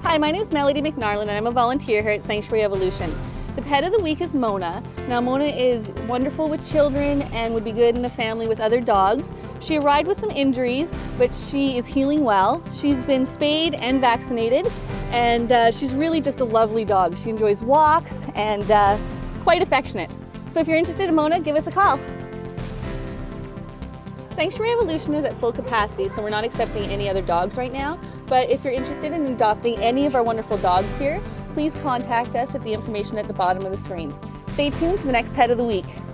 Hi, my name is Melody McNarland and I'm a volunteer here at Sanctuary Evolution. The pet of the week is Mona. Now Mona is wonderful with children and would be good in a family with other dogs. She arrived with some injuries, but she is healing well. She's been spayed and vaccinated, and she's really just a lovely dog. She enjoys walks and quite affectionate. So if you're interested in Mona, give us a call. Sanctuary Evolution is at full capacity, so we're not accepting any other dogs right now. But if you're interested in adopting any of our wonderful dogs here, please contact us at the information at the bottom of the screen. Stay tuned for the next pet of the week.